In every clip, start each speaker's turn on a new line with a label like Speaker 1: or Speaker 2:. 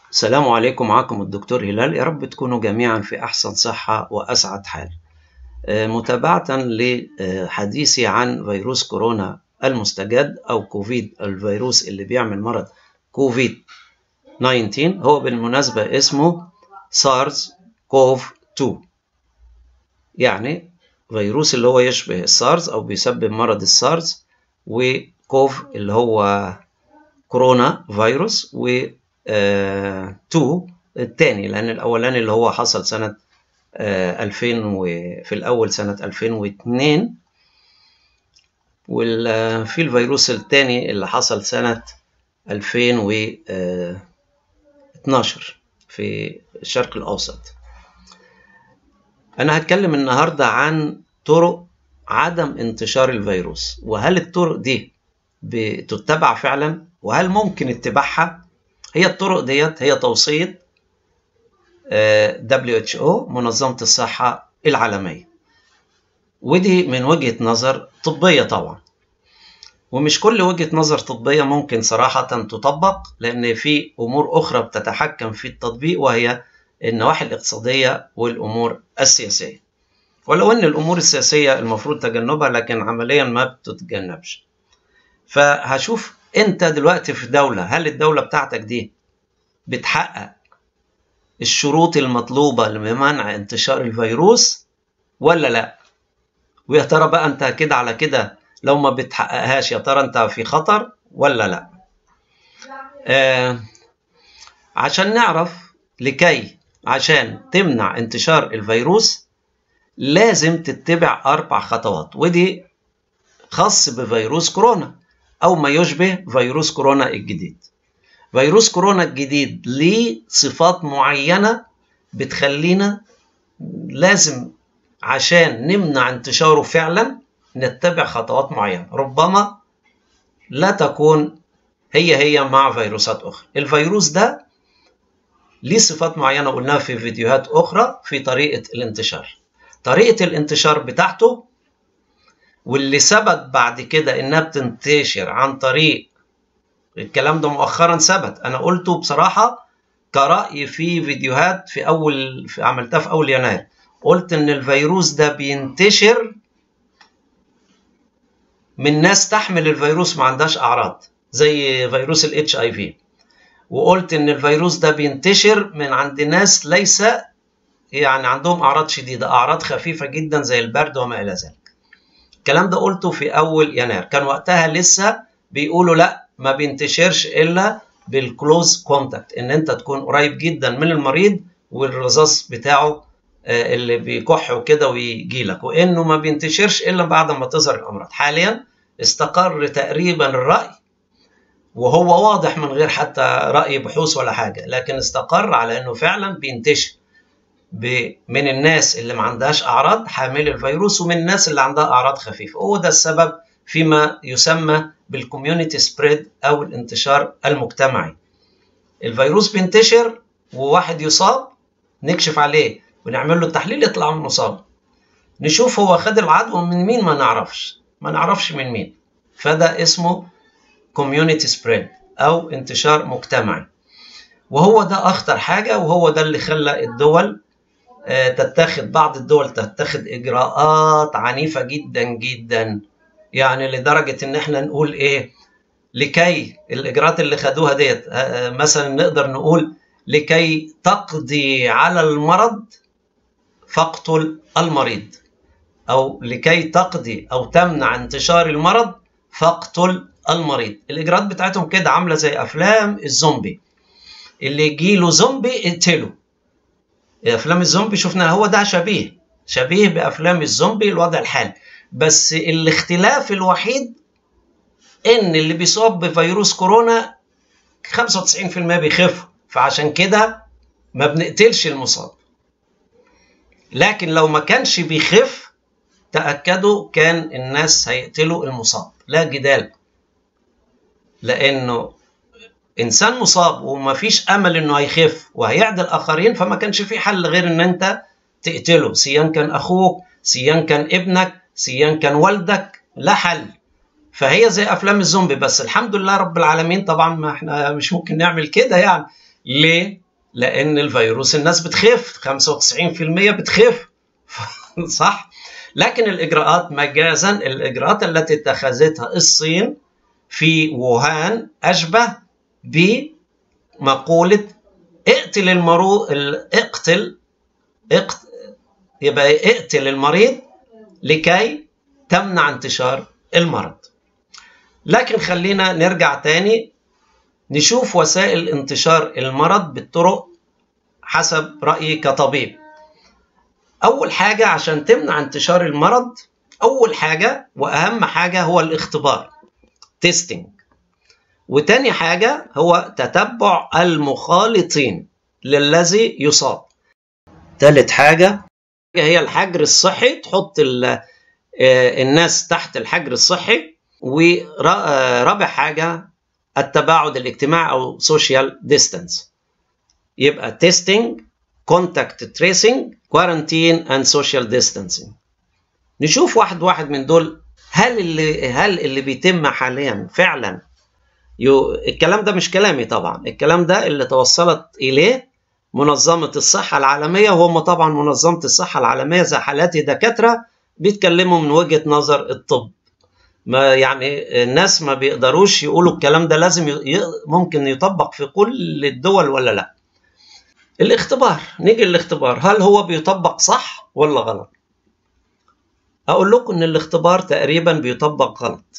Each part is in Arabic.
Speaker 1: السلام عليكم، معكم الدكتور هلال. يا رب تكونوا جميعا في أحسن صحة وأسعد حال. متابعة لحديثي عن فيروس كورونا المستجد أو كوفيد، الفيروس اللي بيعمل مرض كوفيد 19. هو بالمناسبة اسمه سارس كوف 2، يعني فيروس اللي هو يشبه السارس أو بيسبب مرض السارس، وكوف اللي هو كورونا فيروس، و 2 الثاني، لأن الأولاني اللي هو حصل سنة 2000 في الأول سنة 2002، وفي الفيروس الثاني اللي حصل سنة 2012 في الشرق الأوسط. أنا هتكلم النهاردة عن طرق عدم انتشار الفيروس، وهل الطرق دي بتتبع فعلا، وهل ممكن اتباعها. هي الطرق ديت هي توصية WHO، منظمة الصحة العالمية، ودي من وجهة نظر طبية طبعا، ومش كل وجهة نظر طبية ممكن صراحة تطبق، لأن في أمور أخرى بتتحكم في التطبيق، وهي النواحي الاقتصادية والأمور السياسية. ولو أن الأمور السياسية المفروض تجنبها، لكن عمليا ما بتتجنبش. فهشوف أنت دلوقتي في دولة، هل الدولة بتاعتك دي بتحقق الشروط المطلوبة لمنع انتشار الفيروس ولا لا؟ ويا ترى بقى انت كده على كده لو ما بتحققهاش، يا ترى انت في خطر ولا لا؟ عشان نعرف، عشان تمنع انتشار الفيروس لازم تتبع 4 خطوات، ودي خاص بفيروس كورونا او ما يشبه فيروس كورونا الجديد. فيروس كورونا الجديد ليه صفات معينة بتخلينا لازم عشان نمنع انتشاره فعلا نتبع خطوات معينة، ربما لا تكون هي مع فيروسات أخرى. الفيروس ده ليه صفات معينة قلناها في فيديوهات أخرى في طريقة الانتشار. طريقة الانتشار بتاعته واللي ثبت بعد كده إنها بتنتشر عن طريق، الكلام ده مؤخرا ثبت، أنا قلته بصراحة كرأي في فيديوهات عملتها في أول يناير. قلت إن الفيروس ده بينتشر من ناس تحمل الفيروس ما عندهاش أعراض زي فيروس ال HIV، وقلت إن الفيروس ده بينتشر من عند ناس ليس يعني عندهم أعراض شديدة، أعراض خفيفة جدا زي البرد وما إلى ذلك. الكلام ده قلته في أول يناير، كان وقتها لسه بيقولوا لا، ما بينتشرش إلا بالكلوز كونتاكت، إن أنت تكون قريب جدا من المريض والرذاذ بتاعه اللي بيكح وكده ويجي لك، وإنه ما بينتشرش إلا بعد ما تظهر الأمراض. حاليا استقر تقريبا الرأي، وهو واضح من غير حتى رأي بحوث ولا حاجة، لكن استقر على إنه فعلا بينتشر من الناس اللي ما عندهاش أعراض حامل الفيروس، ومن الناس اللي عندها أعراض خفيفة، وهو ده السبب فيما يسمى بالكوميونيتي سبريد أو الانتشار المجتمعي. الفيروس بينتشر وواحد يصاب، نكشف عليه ونعمل له التحليل يطلع منه مصاب، نشوف هو خد العدوى من مين، ما نعرفش من مين، فده اسمه كوميونيتي سبريد أو انتشار مجتمعي. وهو ده أخطر حاجة، وهو ده اللي خلى الدول بعض الدول تتخذ إجراءات عنيفة جدا جدا، يعني لدرجة إن احنا نقول إيه، لكي الإجراءات اللي خدوها ديت مثلا نقدر نقول لكي تقضي على المرض فاقتل المريض، أو لكي تقضي أو تمنع انتشار المرض فاقتل المريض. الإجراءات بتاعتهم كده عاملة زي أفلام الزومبي، اللي يجيله زومبي اقتله. أفلام الزومبي شفنا هو ده شبيه بأفلام الزومبي الوضع الحالي، بس الاختلاف الوحيد إن اللي بيصاب بفيروس كورونا 95% بيخف، فعشان كده ما بنقتلش المصاب. لكن لو ما كانش بيخف تأكدوا كان الناس هيقتلوا المصاب، لا جدال، لأنه إنسان مصاب وما فيش أمل إنه هيخف وهيعدي الآخرين، فما كانش في حل غير إن أنت تقتله، سيان كان أخوك، سيان كان ابنك، سيان كان والدك، لا حل. فهي زي أفلام الزومبي، بس الحمد لله رب العالمين طبعا ما إحنا مش ممكن نعمل كده يعني، ليه؟ لأن الفيروس الناس بتخف، 95% بتخف صح؟ لكن الإجراءات مجازا، الإجراءات التي اتخذتها الصين في ووهان أشبه بمقولة اقتل اقتل المريض لكي تمنع انتشار المرض. لكن خلينا نرجع تاني نشوف وسائل انتشار المرض بالطرق حسب رأيي كطبيب. أول حاجة عشان تمنع انتشار المرض، أول حاجة وأهم حاجة هو الاختبار تيستينج، وتاني حاجة هو تتبع المخالطين للذي يصاب. تالت حاجة هي الحجر الصحي، تحط الناس تحت الحجر الصحي. ورابع حاجة التباعد الاجتماعي أو social distance. يبقى testing, contact tracing, quarantine and social distancing. نشوف واحد واحد من دول. هل اللي بيتم حاليا فعلا الكلام ده مش كلامي طبعا، الكلام ده اللي توصلت إليه منظمة الصحة العالمية، وهم طبعا منظمة الصحة العالمية زي حالاتي دكاترة بيتكلموا من وجهة نظر الطب. ما يعني الناس ما بيقدروش يقولوا الكلام ده لازم ممكن يطبق في كل الدول ولا لا. الاختبار، نيجي للاختبار، هل هو بيطبق صح ولا غلط؟ أقول لكم إن الاختبار تقريبا بيطبق غلط.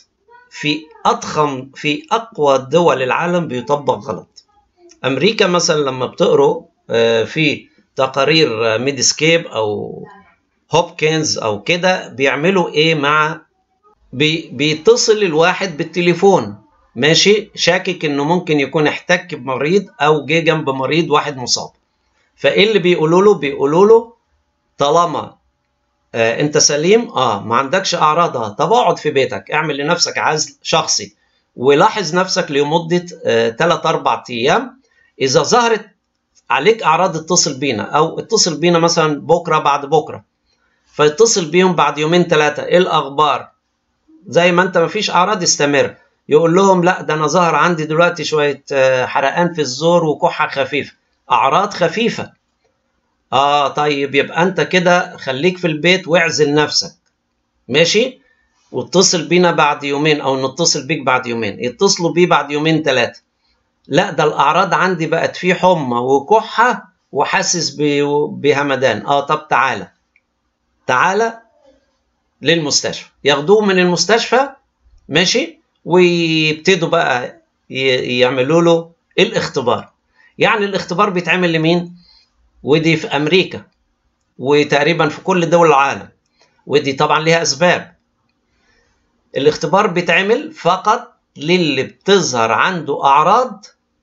Speaker 1: في أقوى دول العالم بيطبق غلط. أمريكا مثلا لما بتقروا في تقارير ميدسكيب أو هوبكنز أو كده بيعملوا إيه مع بيتصل الواحد بالتليفون ماشي، شاكك إنه ممكن يكون احتك بمريض أو جه جنب مريض واحد مصاب. فإيه اللي بيقولوا له؟ بيقولوا له طالما انت سليم ما عندكش اعراضها، طب اقعد في بيتك، اعمل لنفسك عزل شخصي ولاحظ نفسك لمده 3-4 ايام. اذا ظهرت عليك اعراض اتصل بينا، او اتصل بينا مثلا بكره بعد بكره، فاتصل بيهم بعد 2-3، ايه الاخبار؟ زي ما انت مفيش اعراض استمر. يقول لهم لا ده انا ظهر عندي دلوقتي شويه حرقان في الزور وكحه خفيفه، اعراض خفيفه. طيب يبقى انت كده خليك في البيت واعزل نفسك ماشي، واتصل بينا بعد يومين او نتصل بيك بعد يومين. يتصلوا بيه بعد 2-3، لا ده الاعراض عندي بقت فيه حمى وكحه وحاسس بهمدان. طب تعالى للمستشفى. ياخدوه من المستشفى ماشي، ويبتدوا بقى يعملوا له الاختبار. يعني الاختبار بيتعمل لمين؟ ودي في أمريكا وتقريبا في كل دول العالم، ودي طبعا لها أسباب. الاختبار بيتعمل فقط للي بتظهر عنده أعراض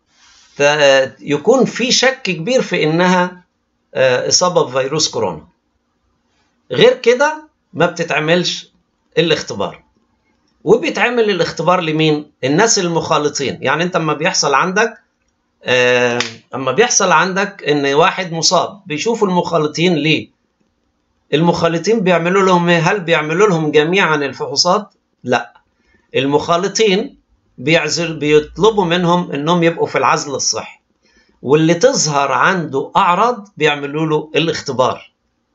Speaker 1: يكون في شك كبير في إنها إصابة بفيروس كورونا. غير كده ما بتتعملش الاختبار. وبيتعمل الاختبار لمين؟ الناس المخالطين. يعني أنت لما بيحصل عندك ان واحد مصاب، بيشوفوا المخالطين ليه. المخالطين بيعملوا لهم هل بيعملوا لهم جميعا الفحوصات؟ لا، المخالطين بيطلبوا منهم انهم يبقوا في العزل الصحي، واللي تظهر عنده اعراض بيعملوا له الاختبار.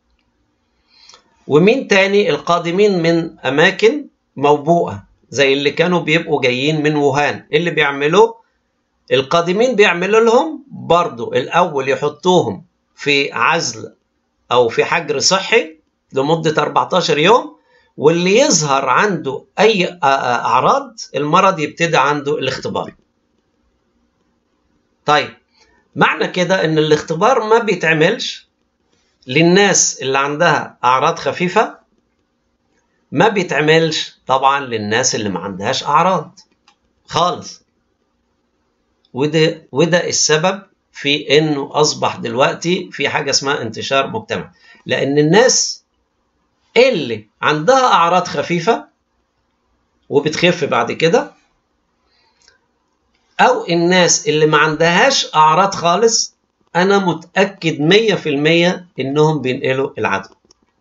Speaker 1: ومين تاني؟ القادمين من اماكن موبوءة زي اللي كانوا بيبقوا جايين من ووهان، اللي بيعملوا القادمين بيعملوا لهم برضو الأول يحطوهم في عزل أو في حجر صحي لمدة 14 يوم، واللي يظهر عنده أي أعراض المرض يبتدي عنده الاختبار. طيب معنى كده إن الاختبار ما بيتعملش للناس اللي عندها أعراض خفيفة، ما بيتعملش طبعا للناس اللي ما عندهاش أعراض خالص. وده السبب في انه اصبح دلوقتي في حاجه اسمها انتشار مجتمعي، لان الناس اللي عندها اعراض خفيفه وبتخف بعد كده، او الناس اللي ما عندهاش اعراض خالص، انا متاكد 100% انهم بينقلوا العدوى.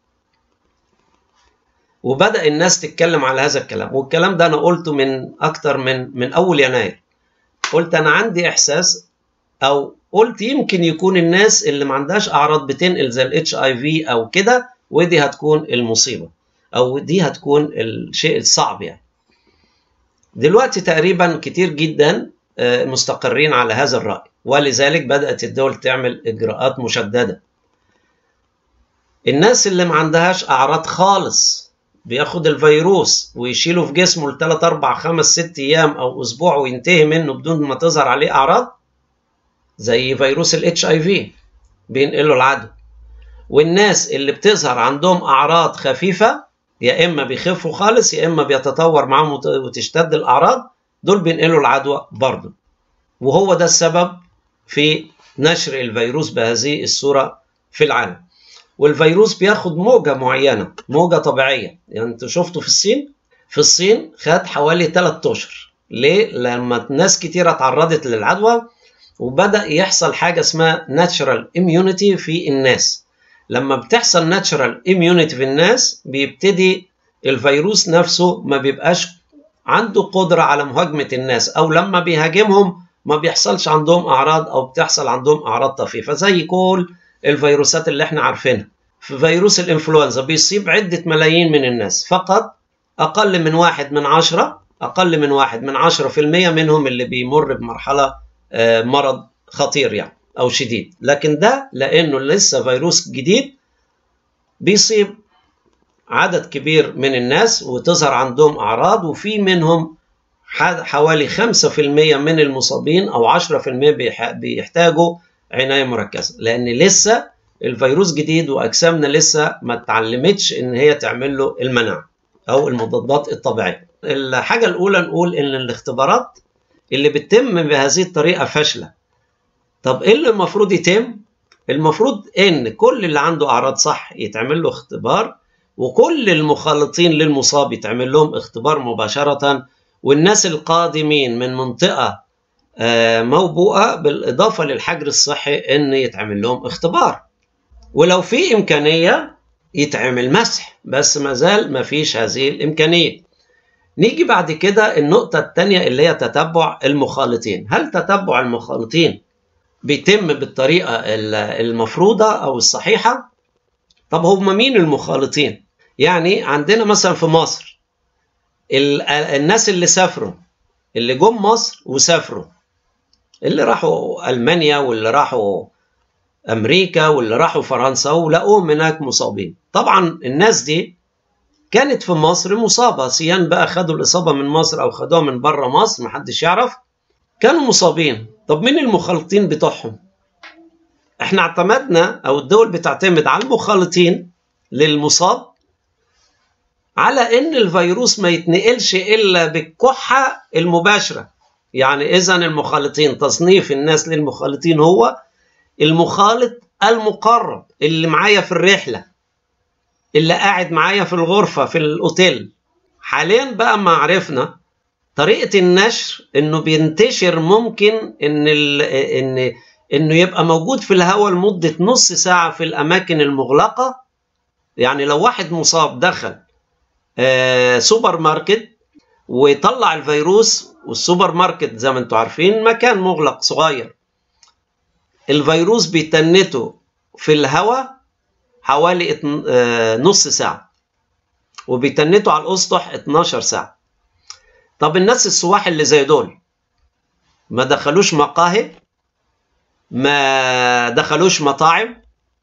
Speaker 1: وبدا الناس تتكلم على هذا الكلام، والكلام ده انا قلته من اكتر من اول يناير. قلت أنا عندي إحساس او قلت يمكن يكون الناس اللي ما عندهاش اعراض بتنقل زي الاتش اي في او كده، ودي هتكون المصيبه او دي هتكون الشيء الصعب يعني. دلوقتي تقريبا كتير جدا مستقرين على هذا الرأي، ولذلك بدأت الدول تعمل إجراءات مشددة. الناس اللي ما عندهاش أعراض خالص بياخد الفيروس ويشيله في جسمه ل3 4 5 6 أيام أو أسبوع وينتهي منه بدون ما تظهر عليه أعراض، زي فيروس الاتش اي في بينقله العدوى. والناس اللي بتظهر عندهم أعراض خفيفة، يا إما بيخفوا خالص يا إما بيتطور معاهم وتشتد الأعراض، دول بينقلوا العدوى برضه. وهو ده السبب في نشر الفيروس بهذه الصورة في العالم. والفيروس بياخد موجة معينة، موجة طبيعية. يعني انتوا شفتوا في الصين خد حوالي 3 أشهر. ليه؟ لما ناس كتيرة اتعرضت للعدوى وبدأ يحصل حاجة اسمها ناتشرال اميونيتي في الناس. لما بتحصل ناتشرال اميونيتي في الناس بيبتدي الفيروس نفسه ما بيبقاش عنده قدرة على مهاجمة الناس، أو لما بيهاجمهم ما بيحصلش عندهم أعراض أو بتحصل عندهم أعراض طفيفة زي كل الفيروسات اللي احنا عارفينها. في فيروس الإنفلونزا بيصيب عدة ملايين من الناس، فقط أقل من 1/10% منهم اللي بيمر بمرحلة مرض خطير يعني أو شديد. لكن ده لأنه لسه فيروس جديد بيصيب عدد كبير من الناس وتظهر عندهم أعراض، وفي منهم حوالي 5% من المصابين أو 10% بيحتاجوا عناية مركزة، لأن لسه الفيروس جديد وأجسامنا لسه ما اتعلمتش إن هي تعمل له المناعة أو المضادات الطبيعية. الحاجة الأولى نقول إن الاختبارات اللي بتتم بهذه الطريقة فاشلة. طب إيه اللي المفروض يتم؟ المفروض إن كل اللي عنده أعراض صح يتعمل له اختبار، وكل المخالطين للمصاب يتعمل لهم اختبار مباشرة، والناس القادمين من منطقة موبوءة بالإضافة للحجر الصحي إن يتعمل لهم اختبار، ولو في إمكانية يتعمل مسح، بس ما زال ما فيش هذه الإمكانية. نيجي بعد كده النقطة الثانية اللي هي تتبع المخالطين. هل تتبع المخالطين بيتم بالطريقة المفروضة أو الصحيحة؟ طب هم مين المخالطين؟ يعني عندنا مثلا في مصر الناس اللي سافروا، اللي جم مصر وسافروا، اللي راحوا ألمانيا واللي راحوا أمريكا واللي راحوا فرنسا ولقوهم هناك مصابين. طبعا الناس دي كانت في مصر مصابة، سيان بقى خدوا الإصابة من مصر أو خدوها من بره مصر محدش يعرف، كانوا مصابين. طب مين المخالطين بتوعهم؟ احنا اعتمدنا أو الدول بتعتمد على المخالطين للمصاب على إن الفيروس ما يتنقلش إلا بالكحة المباشرة. يعني إذا المخالطين، تصنيف الناس للمخالطين هو المخالط المقرب اللي معايا في الرحلة، اللي قاعد معايا في الغرفة في الأوتيل. حاليا بقى ما عرفنا طريقة النشر إنه بينتشر، ممكن إنه يبقى موجود في الهواء لمدة نص ساعة في الأماكن المغلقة. يعني لو واحد مصاب دخل سوبر ماركت ويطلع الفيروس، والسوبر ماركت زي ما انتم عارفين مكان مغلق صغير، الفيروس بيتنته في الهواء حوالي نص ساعة، وبيتنته على الأسطح 12 ساعة. طب الناس السواح اللي زي دول ما دخلوش مقاهي، ما دخلوش مطاعم،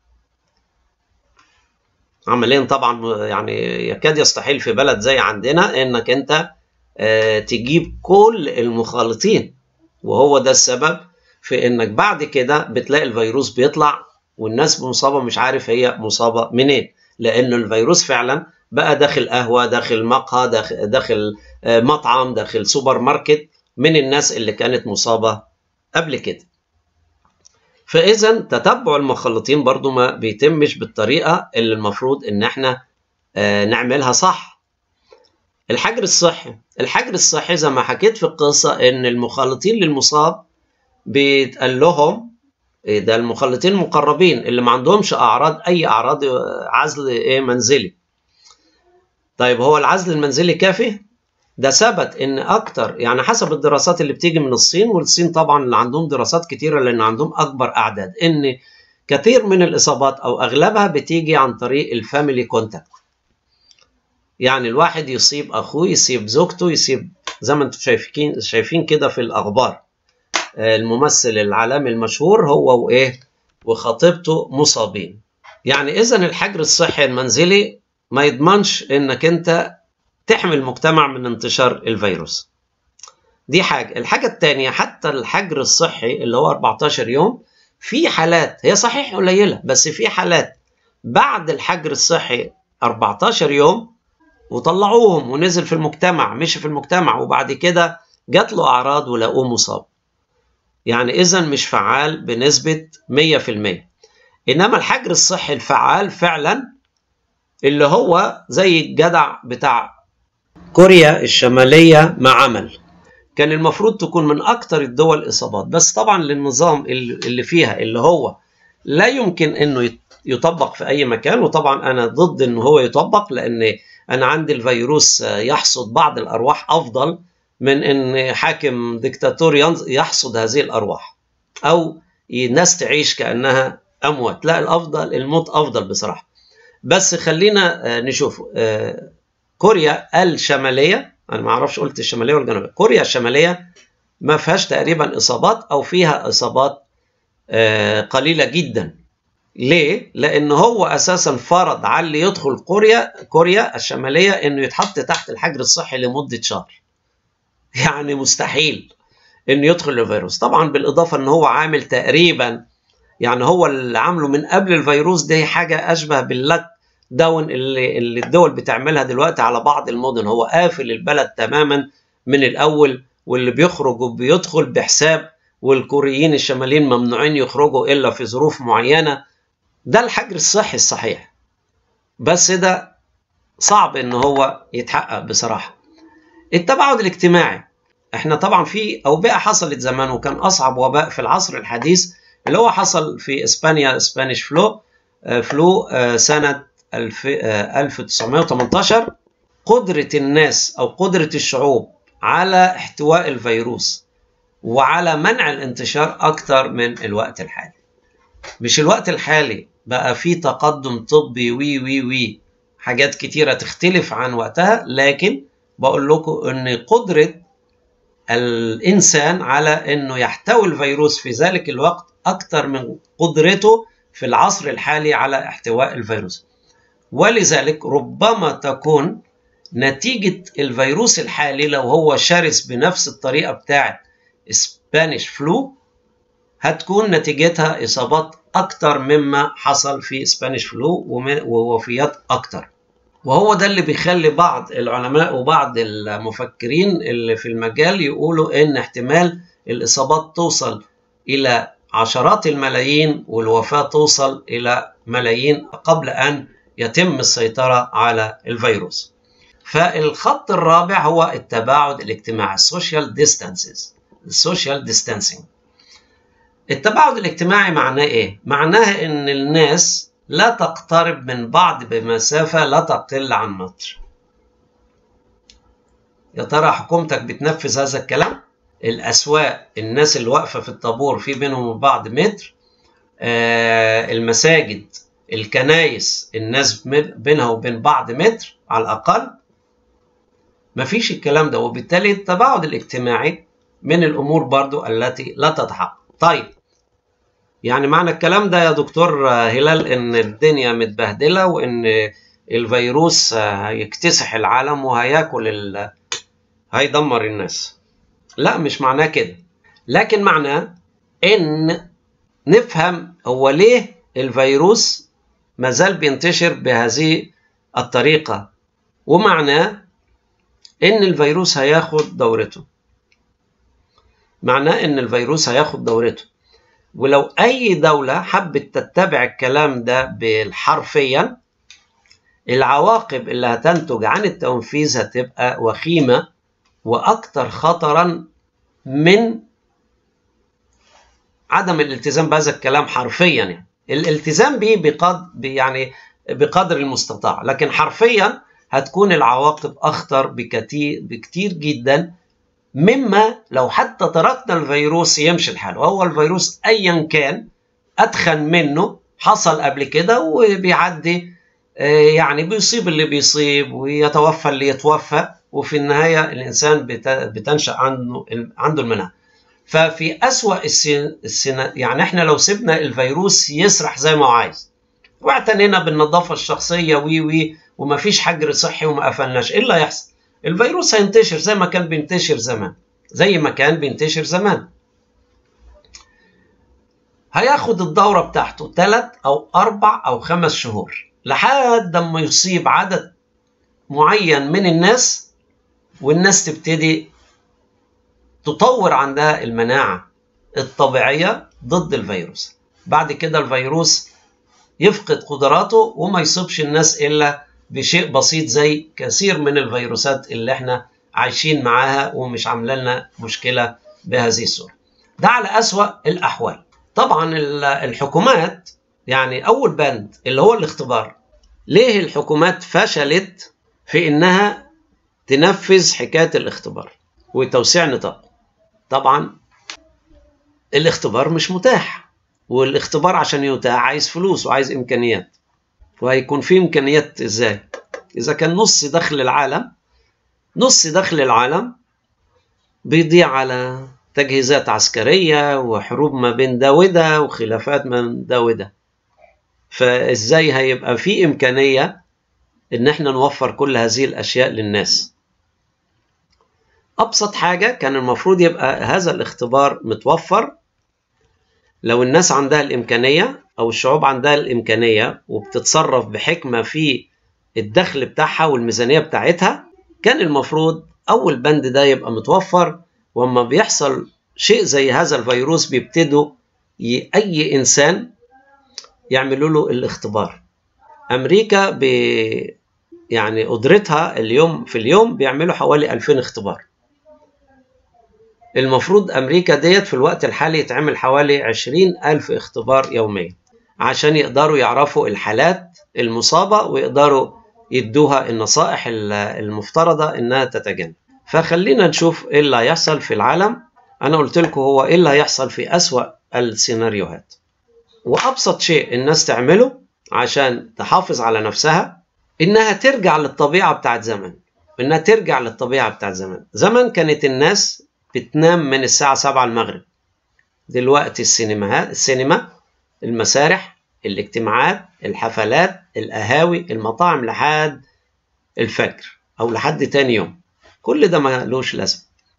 Speaker 1: عمليا طبعا يعني يكاد يستحيل في بلد زي عندنا انك انت تجيب كل المخالطين، وهو ده السبب في انك بعد كده بتلاقي الفيروس بيطلع والناس مصابة مش عارف هي مصابة منين، لأن الفيروس فعلا بقى داخل قهوة، داخل مقهى، داخل مطعم، داخل سوبر ماركت من الناس اللي كانت مصابة قبل كده. فإذا تتبع المخلطين برضو ما بيتمش بالطريقة اللي المفروض إن احنا نعملها صح. الحجر الصحي زي ما حكيت في القصة إن المخلطين للمصاب بيتقال لهم ده المخلطين المقربين اللي ما عندهمش أي أعراض عزل منزلي. طيب هو العزل المنزلي كافي؟ ده ثبت ان اكتر، يعني حسب الدراسات اللي بتيجي من الصين، والصين طبعا اللي عندهم دراسات كتيرة لان عندهم اكبر اعداد، ان كثير من الاصابات او اغلبها بتيجي عن طريق الفاميلي كونتاكت. يعني الواحد يصيب اخوه، يصيب زوجته، يصيب زي ما انتم شايفين كده في الاخبار، الممثل العالمي المشهور هو وخطيبته مصابين. يعني اذا الحجر الصحي المنزلي ما يضمنش انك انت تحمي المجتمع من انتشار الفيروس. دي حاجة. الحاجة الثانية، حتى الحجر الصحي اللي هو 14 يوم، في حالات هي صحيح قليلة، بس في حالات بعد الحجر الصحي 14 يوم وطلعوهم ونزل في المجتمع، مشي في المجتمع، وبعد كده جات له أعراض ولقوه مصاب. يعني إذا مش فعال بنسبة 100%. إنما الحجر الصحي الفعال فعلا اللي هو زي الجدع بتاع كوريا الشمالية ما عمل، كان المفروض تكون من أكتر الدول إصابات، بس طبعا للنظام اللي فيها اللي هو لا يمكن أنه يطبق في أي مكان. وطبعا أنا ضد أنه هو يطبق، لأن أنا عندي الفيروس يحصد بعض الأرواح أفضل من أن حاكم ديكتاتور يحصد هذه الأرواح، أو الناس تعيش كأنها أموات. لا، الأفضل الموت أفضل بصراحة. بس خلينا نشوف كوريا الشمالية، أنا ما أعرفش قلت الشمالية ولا الجنوبية، كوريا الشمالية ما فيهاش تقريبا إصابات، أو فيها إصابات قليلة جدا. ليه؟ لأن هو أساسا فرض على اللي يدخل كوريا الشمالية إنه يتحط تحت الحجر الصحي لمدة شهر. يعني مستحيل إنه يدخل الفيروس. طبعا بالإضافة إن هو عامل تقريبا، يعني هو اللي عامله من قبل الفيروس، دي حاجة أشبه باللك داون اللي الدول بتعملها دلوقتي على بعض المدن. هو قافل البلد تماما من الأول، واللي بيخرج وبيدخل بحساب، والكوريين الشماليين ممنوعين يخرجوا إلا في ظروف معينة. ده الحجر الصحي الصحيح، بس ده صعب إن هو يتحقق بصراحة. التباعد الاجتماعي، احنا طبعا في أوبئة حصلت زمان، وكان أصعب وباء في العصر الحديث اللي هو حصل في إسبانيا، سبانيش فلو سنة 1918. قدرة الناس أو قدرة الشعوب على احتواء الفيروس وعلى منع الانتشار أكتر من الوقت الحالي. مش الوقت الحالي بقى في تقدم طبي وي حاجات كتيرة تختلف عن وقتها، لكن بقول لكم أن قدرة الإنسان على أنه يحتوي الفيروس في ذلك الوقت أكتر من قدرته في العصر الحالي على احتواء الفيروس. ولذلك ربما تكون نتيجة الفيروس الحالي، لو هو شرس بنفس الطريقة بتاعت سبانيش فلو، هتكون نتيجتها إصابات أكتر مما حصل في سبانيش فلو ووفيات أكتر. وهو ده اللي بيخلي بعض العلماء وبعض المفكرين اللي في المجال يقولوا إن احتمال الإصابات توصل إلى عشرات الملايين والوفاة توصل إلى ملايين قبل أن يتم السيطرة على الفيروس. فالخط الرابع هو التباعد الاجتماعي، social distancing. التباعد الاجتماعي معناه إيه؟ معناه إن الناس لا تقترب من بعض بمسافة لا تقل عن متر. يا ترى حكومتك بتنفذ هذا الكلام؟ الأسواق، الناس اللي واقفة في الطابور في بينهم وبعض متر. المساجد، الكنايس، الناس بينها وبين بعض متر على الأقل. مفيش الكلام ده، وبالتالي التباعد الاجتماعي من الأمور برضو التي لا تتحقق. طيب، يعني معنى الكلام ده يا دكتور هلال إن الدنيا متبهدلة وإن الفيروس هيكتسح العالم وهياكل هيدمر الناس؟ لا، مش معناه كده، لكن معناه إن نفهم هو ليه الفيروس مازال بينتشر بهذه الطريقة، ومعناه إن الفيروس هياخد دورته. ولو أي دولة حبت تتبع الكلام ده بالحرفيا، العواقب اللي هتنتج عن التنفيذ هتبقى وخيمة وأكثر خطرا من عدم الالتزام بهذا الكلام حرفيا. يعني الالتزام به بقدر المستطاع، لكن حرفيا هتكون العواقب أخطر بكتير جدا مما لو حتى تركنا الفيروس يمشي الحال. وهو الفيروس أيا كان أدخن منه حصل قبل كده وبيعدي، يعني بيصيب اللي بيصيب ويتوفى اللي يتوفى، وفي النهاية الإنسان بتنشأ عنده المناعة. ففي أسوأ السنة يعني احنا لو سيبنا الفيروس يسرح زي ما هو عايز واعتنينا بالنظافة الشخصية ومفيش حجر صحي وما قفلناش، ايه اللي هيحصل؟ الفيروس هينتشر زي ما كان بينتشر زمان. هياخد الدورة بتاعته 3 أو 4 أو 5 شهور لحد ما يصيب عدد معين من الناس، والناس تبتدي تطور عندها المناعة الطبيعية ضد الفيروس. بعد كده الفيروس يفقد قدراته وما يصيبش الناس إلا بشيء بسيط زي كثير من الفيروسات اللي احنا عايشين معاها ومش عامله لنا مشكلة بهذه الصورة. ده على أسوأ الأحوال. طبعا الحكومات، يعني أول بند اللي هو الاختبار، ليه الحكومات فشلت في إنها تنفذ حكاية الاختبار وتوسيع نطاقه؟ طبعا الاختبار مش متاح، والاختبار عشان يتاح عايز فلوس وعايز إمكانيات. وهيكون في إمكانيات إزاي؟ إذا كان نص دخل العالم بيضيع على تجهيزات عسكرية وحروب ما بين ده وده وخلافات من ده وده، فإزاي هيبقى في إمكانية إن احنا نوفر كل هذه الأشياء للناس؟ أبسط حاجة كان المفروض يبقى هذا الاختبار متوفر لو الناس عندها الإمكانية أو الشعوب عندها الإمكانية وبتتصرف بحكمة في الدخل بتاعها والميزانية بتاعتها، كان المفروض أول بند ده يبقى متوفر. وما بيحصل شيء زي هذا الفيروس بيبتدوا أي إنسان يعملوا له الاختبار. أمريكا يعني قدرتها في اليوم بيعملوا حوالي 2000 اختبار. المفروض أمريكا ديت في الوقت الحالي يتعمل حوالي 20,000 اختبار يوميا عشان يقدروا يعرفوا الحالات المصابة ويقدروا يدوها النصائح المفترضة إنها تتجنب. فخلينا نشوف إيه اللي هيحصل في العالم. أنا قلت لكم هو إيه اللي هيحصل في أسوأ السيناريوهات. وأبسط شيء الناس تعمله عشان تحافظ على نفسها إنها ترجع للطبيعة بتاعت زمان. زمان كانت الناس بتنام من الساعة 7 المغرب. دلوقتي السينما، المسارح، الاجتماعات، الحفلات، القهاوي، المطاعم لحد الفجر أو لحد تاني يوم. كل ده ما لوش لازمة.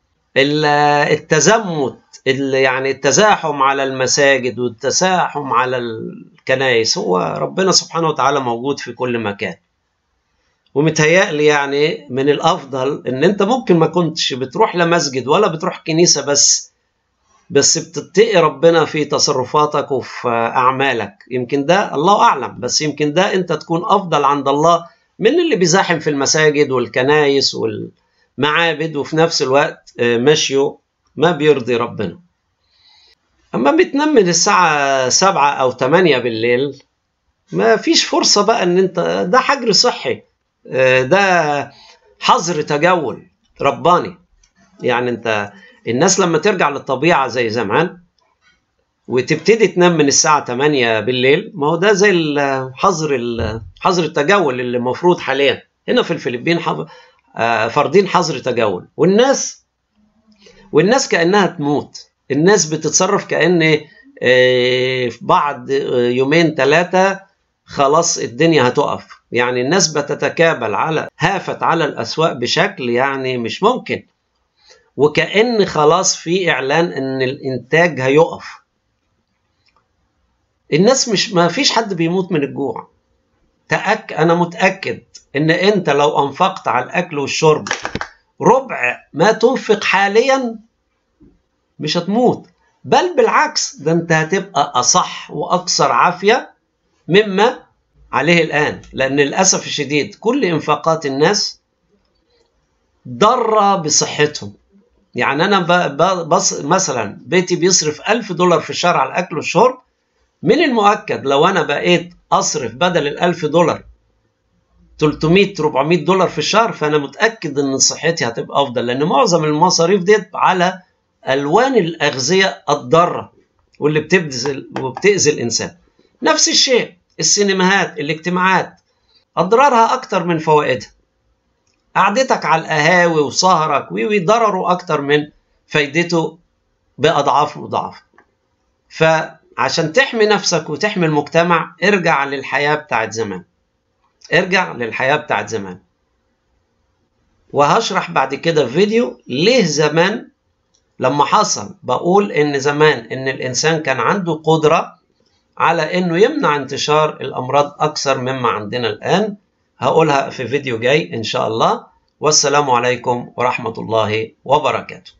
Speaker 1: التزمت يعني التزاحم على المساجد والتزاحم على الكنائس، هو ربنا سبحانه وتعالى موجود في كل مكان. ومتهيألي يعني من الأفضل إن أنت ممكن ما كنتش بتروح لمسجد ولا بتروح كنيسة، بس بتتقي ربنا في تصرفاتك وفي أعمالك. يمكن ده الله أعلم، بس يمكن ده أنت تكون أفضل عند الله من اللي بيزاحم في المساجد والكنائس والمعابد وفي نفس الوقت مشيه ما بيرضي ربنا. أما بتنام من الساعة 7 أو 8 بالليل ما فيش فرصة بقى إن أنت، ده حجر صحي، ده حظر تجول رباني. يعني أنت الناس لما ترجع للطبيعة زي زمان وتبتدي تنام من الساعة 8 بالليل، ما هو ده زي حظر التجول اللي المفروض حاليا هنا في الفلبين فرضين حظر تجول، والناس كأنها تموت. الناس بتتصرف كأن في بعد 2 3 خلاص الدنيا هتقف. يعني الناس بتتكابل هافت على الأسواق بشكل يعني مش ممكن، وكأن خلاص في إعلان إن الإنتاج هيقف. الناس ما فيش حد بيموت من الجوع. أنا متأكد إن أنت لو أنفقت على الأكل والشرب ربع ما تنفق حاليا مش هتموت، بل بالعكس، ده أنت هتبقى أصح وأكثر عافية مما عليه الآن. لأن للأسف الشديد كل إنفاقات الناس ضارة بصحتهم. يعني أنا مثلا بيتي بيصرف $1000 في الشهر على الأكل والشرب. من المؤكد لو أنا بقيت أصرف بدل $1000 300 400 دولار في الشهر، فانا متاكد ان صحتي هتبقى افضل، لان معظم المصاريف ديت على الوان الاغذيه الضاره واللي بتاذي الانسان. نفس الشيء السينماهات، الاجتماعات، اضرارها اكتر من فوائدها. قعدتك على القهاوي وسهرك ضرره اكتر من فايدته باضعاف مضاعفه. فعشان تحمي نفسك وتحمي المجتمع ارجع للحياه بتاعت زمان. ارجع للحياه بتاعت زمان. وهشرح بعد كده في فيديو ليه زمان لما حصل بقول ان زمان ان الانسان كان عنده قدره على انه يمنع انتشار الامراض اكثر مما عندنا الان. هقولها في فيديو جاي ان شاء الله. والسلام عليكم ورحمه الله وبركاته.